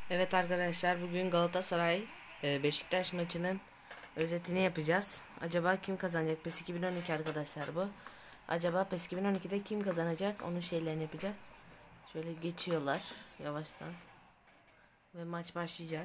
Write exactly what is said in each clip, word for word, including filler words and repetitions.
Evet arkadaşlar, bugün Galatasaray e, Beşiktaş maçının özetini yapacağız. Acaba kim kazanacak? PES iki bin on iki arkadaşlar bu. Acaba PES iki bin on ikide kim kazanacak? Onun şeylerini yapacağız. Şöyle geçiyorlar yavaştan. Ve maç başlayacak.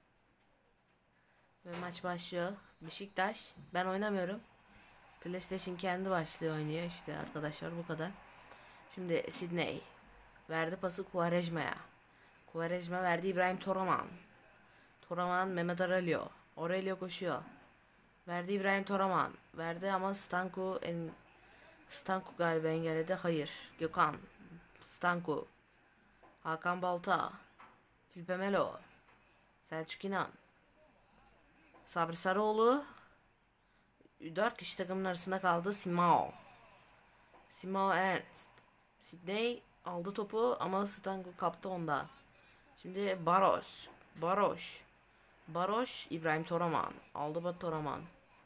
Ve maç başlıyor. Beşiktaş. Ben oynamıyorum. PlayStation kendi başlıyor, oynuyor işte arkadaşlar, bu kadar. Şimdi Sydney verdi pası Quaresma'ya. Quaresma verdi İbrahim Toraman. Toraman Mehmet Aurelio. Aurelio koşuyor. Verdi İbrahim Toraman. Verdi ama Stanku en Stanku galiba engelledi. Hayır. Gökhan. Stanku. Hakan Balta. Filipe Melo. Selçuk İnan. Sabri Sarıoğlu. Dört kişi takımın arasında kaldı. Simao. Simao Ernst. Sydney aldı topu ama Stanku kaptı ondan. Şimdi Baros. Baroş. Baroş İbrahim Toraman. Aldı bak Toraman.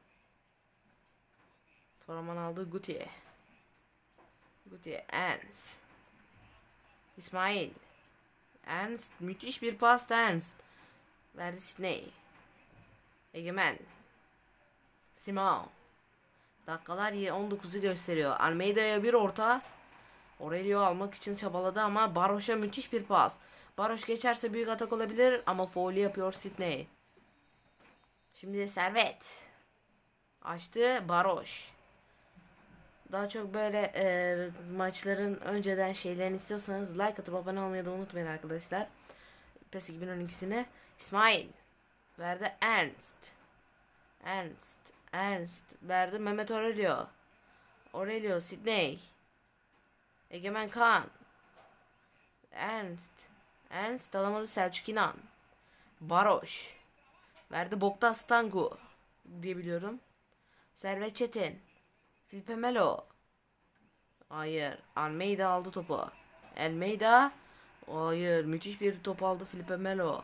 Toraman aldı Guti. Guti Ernst. İsmail. Ernst müthiş bir pas Ernst. Verdi Sydney. Egemen. Simao. Dakikalar on dokuzu gösteriyor. Almeida'ya bir orta. Aurelio almak için çabaladı ama Baroş'a müthiş bir pas. Baroş geçerse büyük atak olabilir ama faul yapıyor Sydney. Şimdi Servet. Açtı Baroş. Daha çok böyle e, maçların önceden şeylerini istiyorsanız like atıp abone olmayı da unutmayın arkadaşlar. PES iki bin on ikisine İsmail verdi Ernst. Ernst. Ernst verdi Mehmet Aurelio. Aurelio Sydney. Egemen Kaan. Ernst. Ernst alamadı Selçuk İnan. Baroş. Verdi Boktan Stanku diye biliyorum. Servet Çetin. Filipe Melo. Hayır. Almeida aldı topu. Almeida. Hayır. Müthiş bir top aldı Filipe Melo.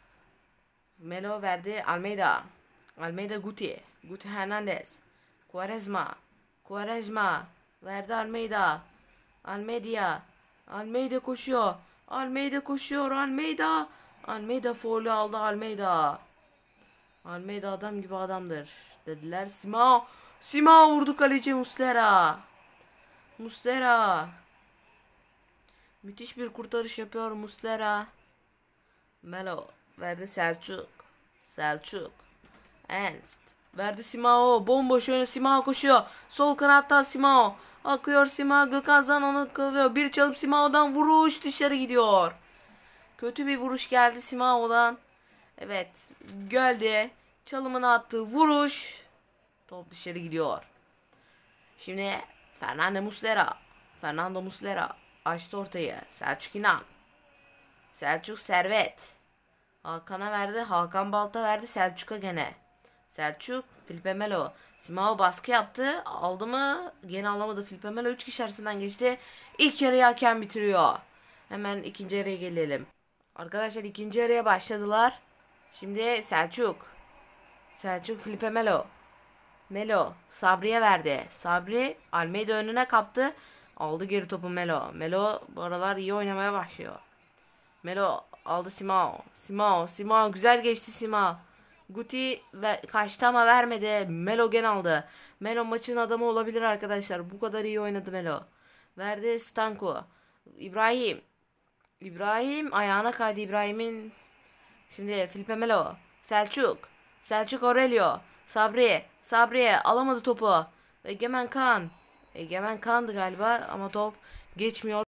Melo verdi Almeida. Almeida Guti. Guti Hernandez. Quaresma. Quaresma. Verdi Almeida. Almeida. Almeida koşuyor. Almeida koşuyor. Almeida. Almeida faulü aldı Almeida. Almeida adam gibi adamdır dediler. Simao. Simao vurdu kaleci Muslera. Muslera. Müthiş bir kurtarış yapıyor Muslera. Melo verdi Selçuk. Selçuk. Ernst. Verdi Simao. Bomboş önü Simao koşuyor. Sol kanattan Simao. Akıyor Simao. Gökhan Zan onu kalıyor. Bir çalıp Simao'dan vuruş dışarı gidiyor. Kötü bir vuruş geldi Simao'dan. Evet. Geldi. Çalımını attığı vuruş. Top dışarı gidiyor. Şimdi Fernando Muslera. Fernando Muslera açtı ortayı. Selçuk İnan. Selçuk Servet. Hakan'a verdi. Hakan Balta verdi Selçuk'a gene. Selçuk. Filipe Melo. Simao baskı yaptı. Aldı mı? Gene alamadı. Filipe Melo üç kişi arasından geçti. İlk yarıyı hakem bitiriyor. Hemen ikinci yarıya gelelim. Arkadaşlar ikinci yarıya başladılar. Şimdi Selçuk. Selçuk Filipe Melo. Melo Sabri'ye verdi. Sabri Almeida önüne kaptı. Aldı geri topu Melo. Melo bu aralar iyi oynamaya başlıyor. Melo aldı Simao. Simao. Simao güzel geçti Simao. Guti ve kaçtı ama vermedi. Melo gen aldı. Melo maçın adamı olabilir arkadaşlar. Bu kadar iyi oynadı Melo. Verdi Stanku. İbrahim. İbrahim ayağına kaydı İbrahim'in. Şimdi Filipe Melo. Selçuk. Selçuk Aurelio. Sabri. Sabri alamadı topu. Egemen Kan. Egemen Kan'dı galiba ama top geçmiyor.